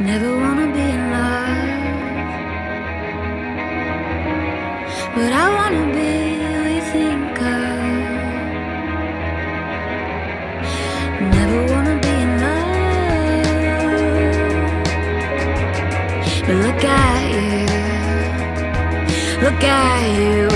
Never wanna be in love, but I wanna be who you think of. Never wanna be in love, but look at you, look at you.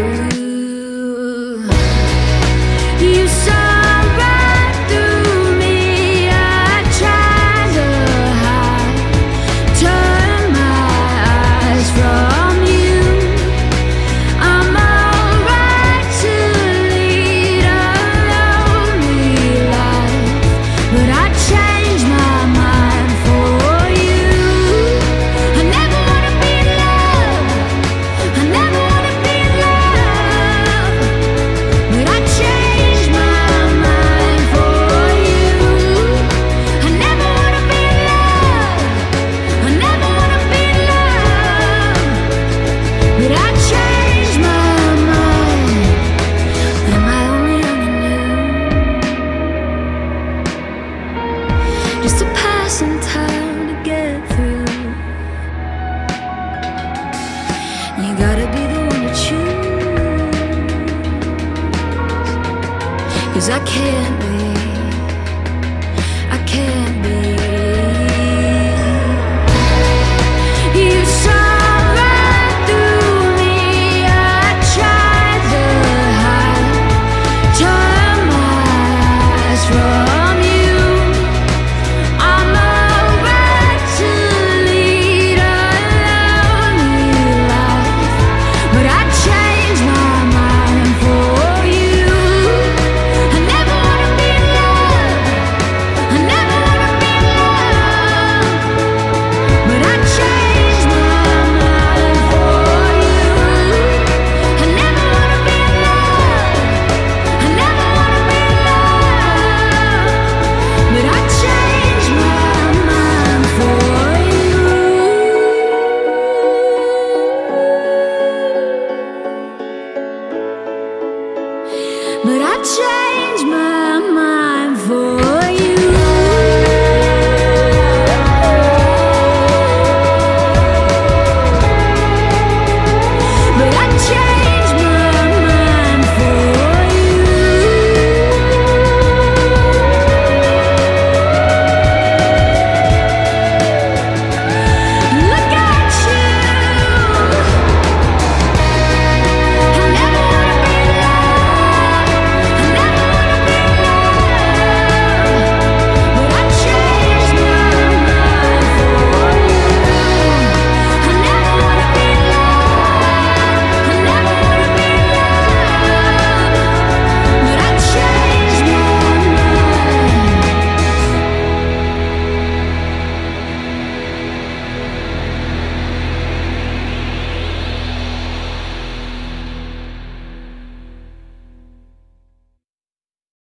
You saw right through me. I tried to hide, turn my eyes from you. I'm alright to lead a lonely life, but I changed my mind for you. I never wanna be in love, I never wanna be in love, but I changed my mind for you. I never wanna be in love, I never wanna be in love, but I changed my mind. Am I only young and new? Just a passing time to get through. You gotta be the one to choose, 'cause I can't be